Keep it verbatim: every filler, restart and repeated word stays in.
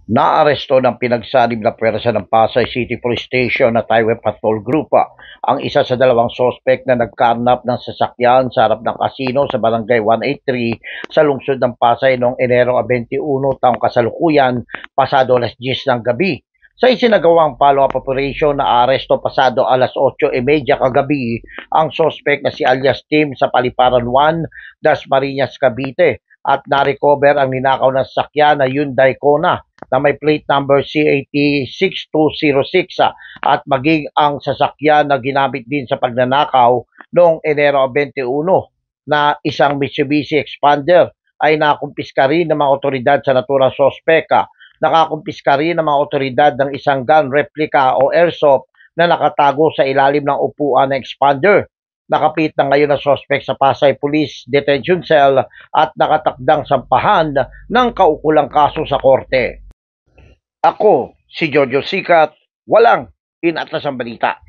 Naaresto ng pinagsanib na pwersa ng Pasay City Police Station na Highway Patrol Group ah, ang isa sa dalawang sospek na nagkarnap ng sasakyan sa harap ng kasino sa Barangay one eighty-three sa lungsod ng Pasay noong Enero twenty-one taong kasalukuyan pasado alas diyes ng gabi. Sa isinagawang follow-up operation na aresto pasado alas otso e media kagabi ang sospek na si alias Tim sa Paliparan one, Dasmariñas, Cavite at na-recover ang ninakaw na sasakyan na Hyundai Kona na may plate number C A T six two zero six ah, at maging ang sasakyan na ginamit din sa pagnanakaw noong Enero twenty-one na isang Mitsubishi Expander ay nakumpiska rin ng mga otoridad sa naturang sospeka. Nakakumpiska rin ng mga otoridad ng isang gun replica o airsoft na nakatago sa ilalim ng upuan ng expander. Nakapit na ngayon ang sospek sa Pasay Police Detention Cell at nakatakdang sampahan ng kaukulang kaso sa korte. Ako, si Jojo Sikat, walang inatlasang balita.